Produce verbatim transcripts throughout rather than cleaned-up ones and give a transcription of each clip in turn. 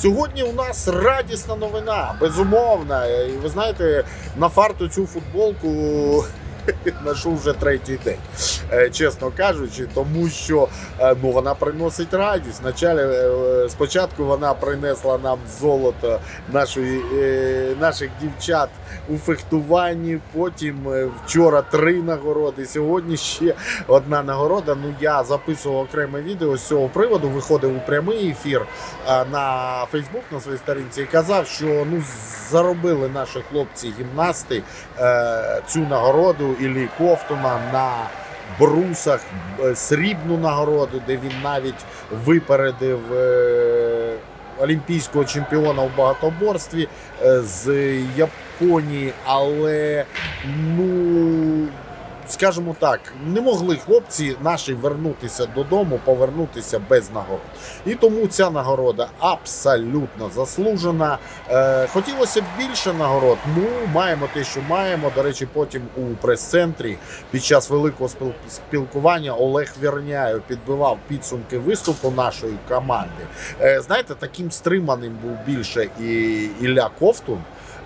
Сьогодні у нас радісна новина, безумовна. І ви знаєте, на фарту цю футболку ношу вже третій день, чесно кажучи, тому що ну, вона приносить радість. Вначалі, спочатку вона принесла нам золото нашої, наших дівчат у фехтуванні, потім вчора три нагороди, сьогодні ще одна нагорода. Ну, я записував окреме відео з цього приводу, виходив у прямий ефір на Фейсбук, на своїй сторінці, і казав, що ну, заробили наші хлопці-гімнасти цю нагороду Іллі Ковтуна на брусах, срібну нагороду, де він навіть випередив олімпійського чемпіона у багатоборстві з Японії, але, ну, скажімо так, не могли хлопці наші вернутися додому, повернутися без нагород. І тому ця нагорода абсолютно заслужена. Е, хотілося б більше нагород, ну, маємо те, що маємо. До речі, потім у прес-центрі під час великого спілкування Олег Верняєв підбивав підсумки виступу нашої команди. Е, знаєте, таким стриманим був більше і Ілля Ковтун.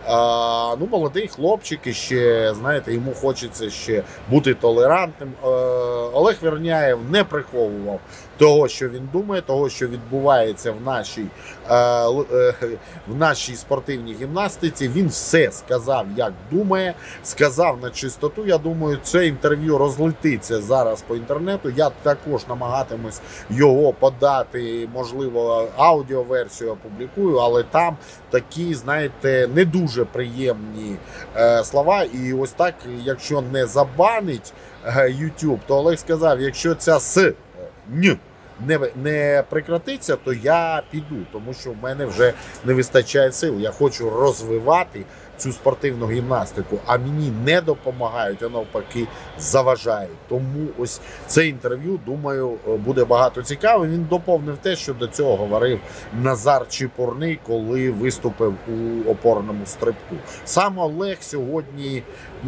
А, ну, молодий хлопчик, і ще, знаєте, йому хочеться ще бути толерантним. А, Олег Верняєв не приховував того, що він думає, того, що відбувається в нашій, а, в нашій спортивній гімнастиці. Він все сказав, як думає, сказав на чистоту. Я думаю, це інтерв'ю розлетиться зараз по інтернету. Я також намагатимусь його подати, можливо, аудіоверсію опублікую, але там такі, знаєте, не дуже приємні е, слова. І ось так, якщо не забанить е, YouTube, то Олег сказав, якщо ця с е, н не, не прекратиться, то я піду, тому що в мене вже не вистачає сил. Я хочу розвивати цю спортивну гімнастику, а мені не допомагають, а навпаки заважають. Тому ось це інтерв'ю, думаю, буде багато цікаво. Він доповнив те, що до цього говорив Назар Чепурний, коли виступив у опорному стрибку. Сам Олег сьогодні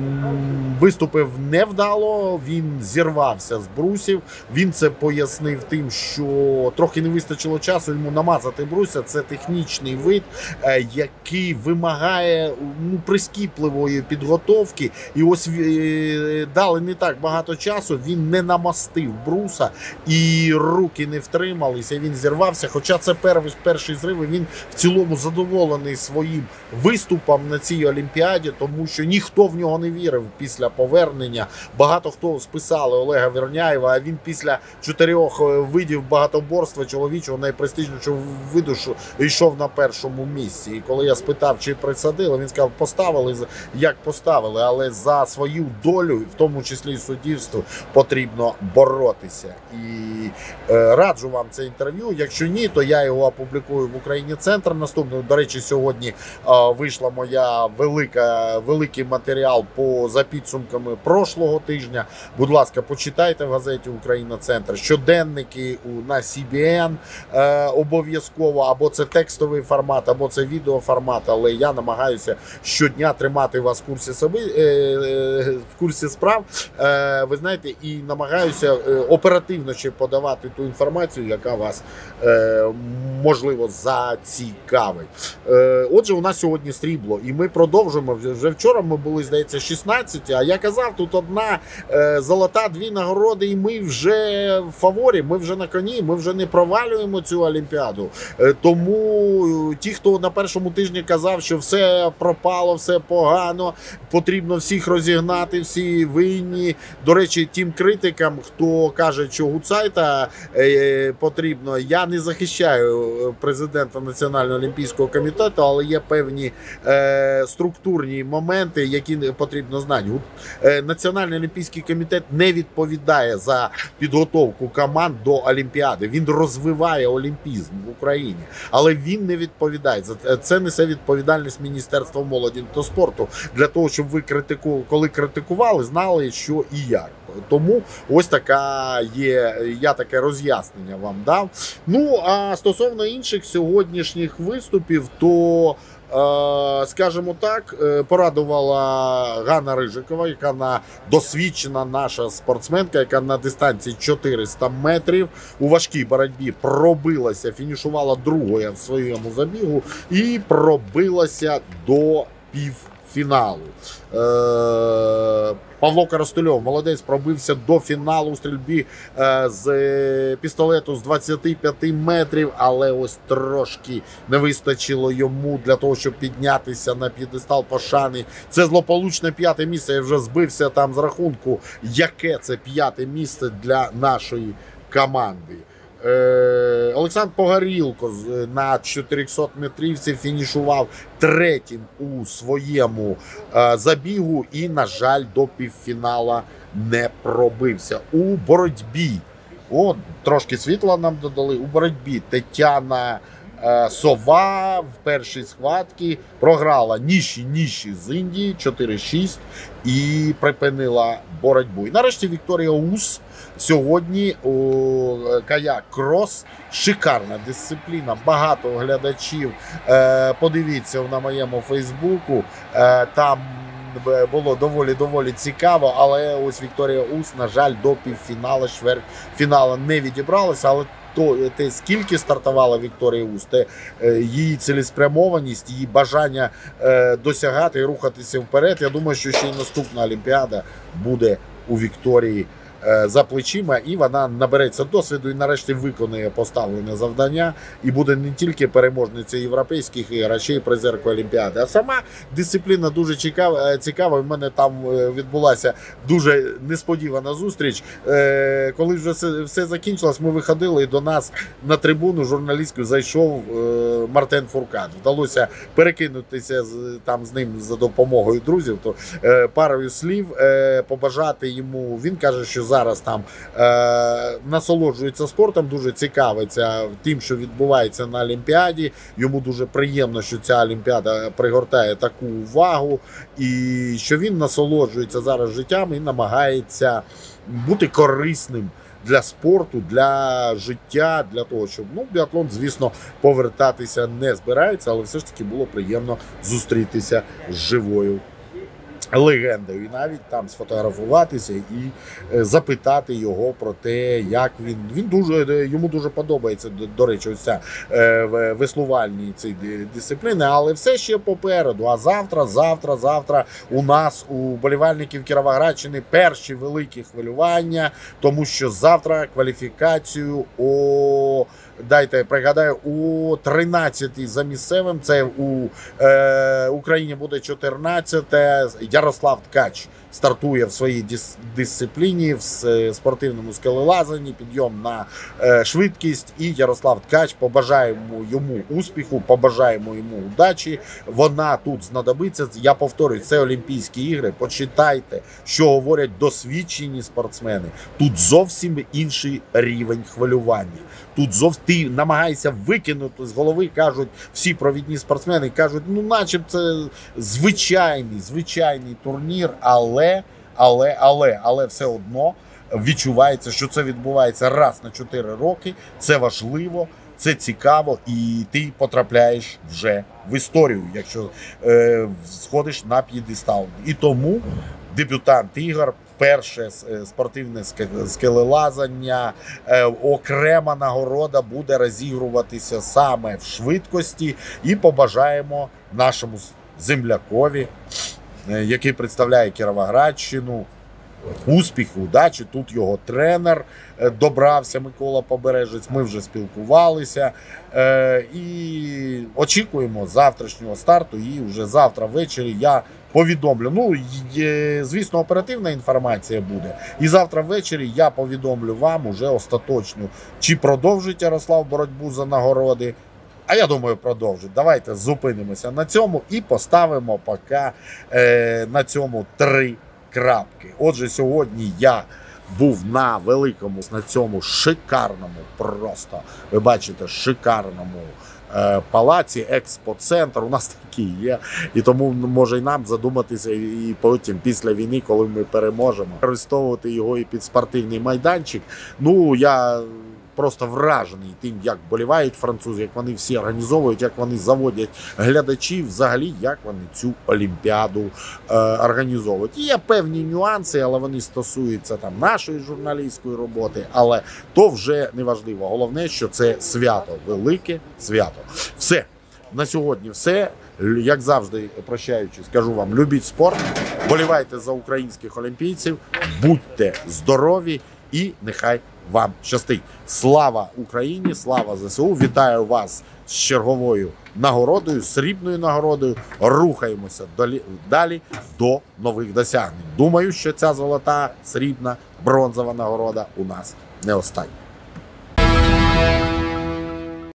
м, виступив невдало, він зірвався з брусів. Він це пояснив тим, що трохи не вистачило часу йому намазати бруся. Це технічний вид, е, який вимагає ну, прискіпливої підготовки, і ось е, дали не так багато часу, він не намастив бруса, і руки не втрималися, він зірвався, хоча це перший, перший зрив, і він в цілому задоволений своїм виступом на цій Олімпіаді, тому що ніхто в нього не вірив після повернення. Багато хто списали Олега Верняєва, а він після чотирьох видів багатоборства чоловічого найпрестижнішого виду йшов на першому місці. І коли я спитав, чи присадили, він сказав, поставили, як поставили, але за свою долю, в тому числі і суддівство, потрібно боротися. І е, раджу вам це інтерв'ю. Якщо ні, то я його опублікую в Україні Центр наступного. До речі, сьогодні е, вийшла моя велика, великий матеріал по, за підсумками прошлого тижня. Будь ласка, почитайте в газеті Україна Центр. Щоденники у, на Сі Бі Ен е, обов'язково, або це текстовий формат, або це відеоформат, але я намагаюся щодня тримати вас в курсі собі, е, е, в курсі справ, е, ви знаєте, і намагаюся е, оперативно ще подавати ту інформацію, яка вас, е, можливо, зацікавить. Е, отже, у нас сьогодні срібло, і ми продовжуємо. Вже вчора ми були, здається, шістнадцяті, а я казав, тут одна е, золота, дві нагороди, і ми вже в фаворі, ми вже на коні, ми вже не провалюємо цю Олімпіаду. Е, тому ті, хто на першому тижні казав, що все пропало, все погано, потрібно всіх розігнати, всі винні. До речі, тим критикам, хто каже, що Гуцайта е, потрібно, я не захищаю президента Національного олімпійського комітету, але є певні е, структурні моменти, які потрібно знати. Е, Національний олімпійський комітет не відповідає за підготовку команд до Олімпіади. Він розвиває олімпізм в Україні, але він не відповідає. Це несе відповідальність Міністерства молоді та спорту для того, щоб ви критику, коли критикували, знали, що і як. Тому ось така є, я таке роз'яснення вам дав. Ну, а стосовно інших сьогоднішніх виступів, то Скажімо так, порадувала Ганна Рижикова, яка на досвідчена наша спортсменка, яка на дистанції чотириста метрів у важкій боротьбі пробилася, фінішувала другою в своєму забігу і пробилася до півфіналу. Павло Коростельов, молодець, пробився до фіналу у стрільбі е, з пістолету з двадцяти п'яти метрів, але ось трошки не вистачило йому для того, щоб піднятися на п'єдестал пошани. Це злополучне п'яте місце, я вже збився там з рахунку, яке це п'яте місце для нашої команди. Е, Олександр Погорілко на чотирьохсотметрівці фінішував третім у своєму е, забігу і, на жаль, до півфінала не пробився. У боротьбі, о, трошки світла нам додали, у боротьбі Тетяна е, Сова в першій схватці програла Ніші-Ніші з Індії чотири шість і припинила боротьбу. І нарешті Вікторія Ус. Сьогодні у каяк-крос шикарна дисципліна, багато глядачів. Е, подивіться на моєму фейсбуку, е, там було доволі-доволі цікаво, але ось Вікторія Ус, на жаль, до півфіналу, чвертьфіналу не відібралася, але то, те, скільки стартувала Вікторія Ус, те е, її цілеспрямованість, її бажання е, досягати і рухатися вперед, я думаю, що ще й наступна Олімпіада буде у Вікторії за плечима, і вона набереться досвіду і нарешті виконує поставлене завдання і буде не тільки переможницею європейських ігор, а ще й призеркою Олімпіади. А сама дисципліна дуже цікава. цікава. У мене там відбулася дуже несподівана зустріч. Коли вже все, все закінчилось, ми виходили, і до нас на трибуну журналістську зайшов Мартен Фуркат. Вдалося перекинутися з, там з ним за допомогою друзів, то парою слів побажати йому. Він каже, що зараз там е, насолоджується спортом, дуже цікавиться тим, що відбувається на Олімпіаді. Йому дуже приємно, що ця Олімпіада пригортає таку увагу, і що він насолоджується зараз життям і намагається бути корисним для спорту, для життя, для того, щоб, ну, біатлон, звісно, повертатися не збирається, але все ж таки було приємно зустрітися з живою легендою, і навіть там сфотографуватися і запитати його про те, як він, він дуже, йому дуже подобається, до, до речі, ось ця е, веслувальні ці дисципліни, але все ще попереду. А завтра, завтра, завтра у нас, у болівальників Кіровоградщини, перші великі хвилювання, тому що завтра кваліфікацію о Дайте пригадаю, у тринадцятій за місцевим, це у е, Україні буде чотирнадцяте, Ярослав Ткач стартує в своїй дис дисципліні, в спортивному скелелазанні, підйом на е, швидкість, і Ярослав Ткач, побажаємо йому успіху, побажаємо йому удачі, вона тут знадобиться. Я повторюю, це Олімпійські ігри, почитайте, що говорять досвідчені спортсмени, тут зовсім інший рівень хвилювання. Тут зовсім ти намагаєшся викинути з голови, кажуть всі провідні спортсмени, кажуть, ну начеб це звичайний, звичайний турнір, але, але, але, але все одно відчувається, що це відбувається раз на чотири роки, це важливо, це цікаво, і ти потрапляєш вже в історію, якщо е, сходиш на п'єдестал. І тому дебютант ігор, перше спортивне скелелазання, окрема нагорода буде розігруватися саме в швидкості, і побажаємо нашому землякові, який представляє Кіровоградщину, успіху, удачі. Тут його тренер добрався, Микола Побережець, ми вже спілкувалися е, і очікуємо завтрашнього старту, і вже завтра ввечері я повідомлю, ну, є, звісно, оперативна інформація буде, і завтра ввечері я повідомлю вам уже остаточно, чи продовжить Ярослав боротьбу за нагороди. А я думаю, продовжить. Давайте зупинимося на цьому і поставимо поки е, на цьому три крапки. Отже, сьогодні я був на великому, на цьому шикарному, просто, ви бачите, шикарному е, палаці, експоцентр, у нас такий є, і тому може й нам задуматися і потім, після війни, коли ми переможемо, використовувати його і під спортивний майданчик. Ну, я просто вражений тим, як болівають французи, як вони всі організовують, як вони заводять глядачів, взагалі, як вони цю Олімпіаду е, організовують. І є певні нюанси, але вони стосуються там нашої журналістської роботи, але то вже не важливо. Головне, що це свято, велике свято. Все. На сьогодні все. Як завжди, прощаючись, скажу вам, любіть спорт, болівайте за українських олімпійців, будьте здорові і нехай вам щастить. Слава Україні, слава ЗСУ. Вітаю вас з черговою нагородою, срібною нагородою. Рухаємося далі до нових досягнень. Думаю, що ця золота, срібна, бронзова нагорода у нас не остання.